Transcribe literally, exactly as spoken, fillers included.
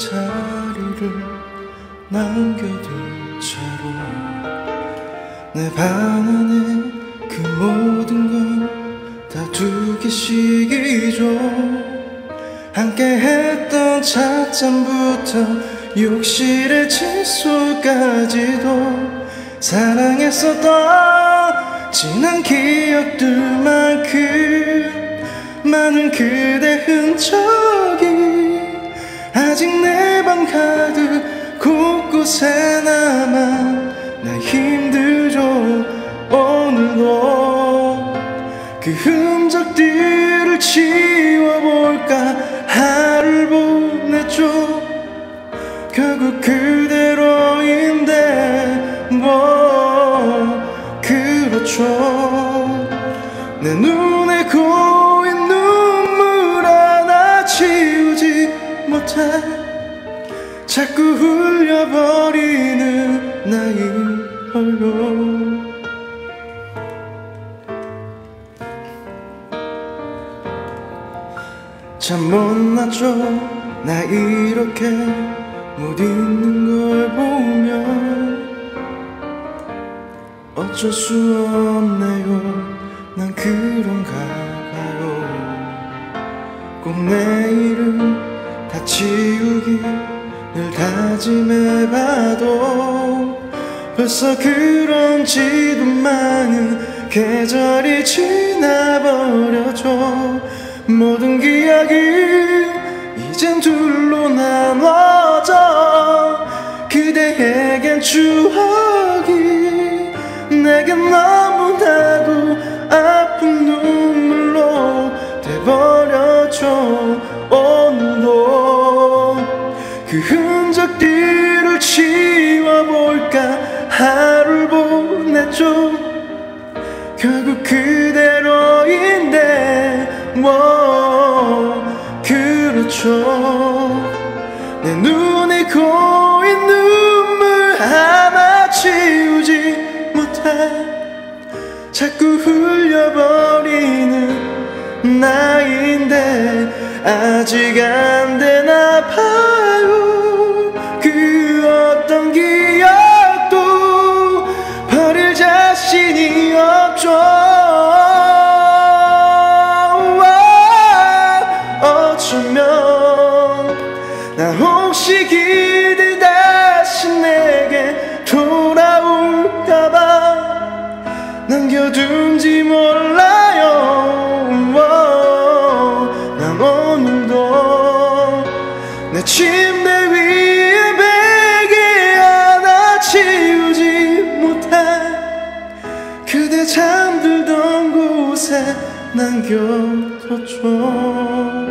자리를 남겨둔 채로 내 방 안에 그 모든 건 다 두 개씩이죠. 함께 했던 찻잔부터 욕실의 칫솔까지도 사랑했었던 지난 기억들만큼 많은 그대 흔적이 아직 내 방 가득 곳곳에 남아 나 힘들죠. 오늘도 그 흔적들을 지워볼까 하루를 보냈죠. 결국 그대로인데 뭐 그렇죠. 내 눈에 고인 눈물 하나 지우지 못해 자꾸 흘려버리는 나이걸요. 참 못났죠. 나 이렇게 못 있는 걸 보면 어쩔 수 없네요. 난 그런가 봐요. 꼭 내일은 다 지우기 늘 다짐해봐도 벌써 그런지도 많은 계절이 지나버렸죠. 모든 기억이 이젠 둘로 나눠져 그대에겐 추억이 내겐 너무나도 아픈 눈물로 돼버렸죠. 오늘도 그 흔적들을 지워볼까 하루를 보냈죠. 결국 그대로인데 뭐 그렇죠. 내 눈에 고인 눈물 하나 지우지 못해 자꾸 흘려버리는 나인데 아직 안 되나 봐요. 그 어떤 기억도 버릴 자신이 없죠. 나 혹시 기대 다시 내게 돌아올까봐 남겨둔지 몰라요. 난 오늘도 내 침대 위에 베개 하나 치우지 못해 그대 잠들던 곳에 남겨뒀죠.